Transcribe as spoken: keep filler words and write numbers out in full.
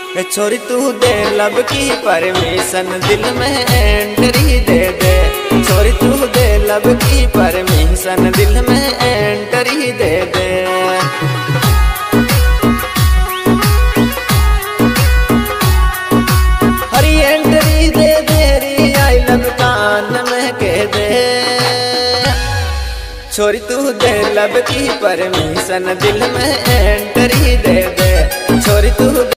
छोरी तू दे लब की परमिशन, दिल में एंट्री दे दे। छोरी तू दे लब की परमिशन, दिल में एंट्री दे दे। हरी एंट्री दे दे री आई लब कान में कह दे। छोरी तू दे लब की परमिशन, दिल में एंट्री दे दे। छोरी तू